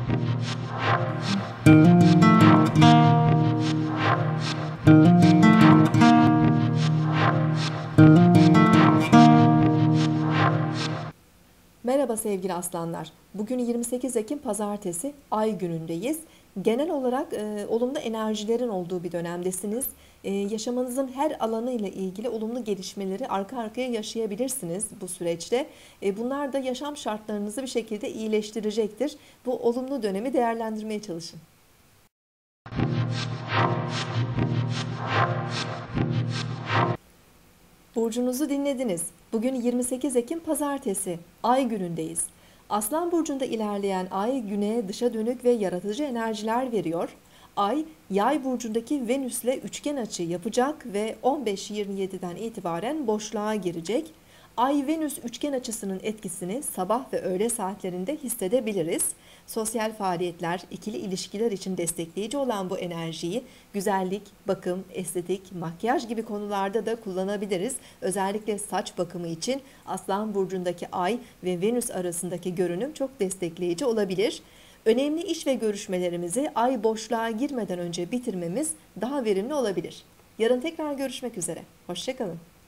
Merhaba sevgili aslanlar. Bugün 28 Ekim Pazartesi, Ay günündeyiz. Genel olarak olumlu enerjilerin olduğu bir dönemdesiniz. Yaşamanızın her alanı ile ilgili olumlu gelişmeleri arka arkaya yaşayabilirsiniz bu süreçte. Bunlar da yaşam şartlarınızı bir şekilde iyileştirecektir. Bu olumlu dönemi değerlendirmeye çalışın. Burcunuzu dinlediniz. Bugün 28 Ekim Pazartesi, Ay günündeyiz. Aslan burcunda ilerleyen Ay güneye dışa dönük ve yaratıcı enerjiler veriyor. Ay, Yay burcundaki Venüs'le üçgen açı yapacak ve 15:27'den itibaren boşluğa girecek. Ay-Venüs üçgen açısının etkisini sabah ve öğle saatlerinde hissedebiliriz. Sosyal faaliyetler, ikili ilişkiler için destekleyici olan bu enerjiyi güzellik, bakım, estetik, makyaj gibi konularda da kullanabiliriz. Özellikle saç bakımı için Aslan burcundaki Ay ve Venüs arasındaki görünüm çok destekleyici olabilir. Önemli iş ve görüşmelerimizi Ay boşluğa girmeden önce bitirmemiz daha verimli olabilir. Yarın tekrar görüşmek üzere. Hoşça kalın.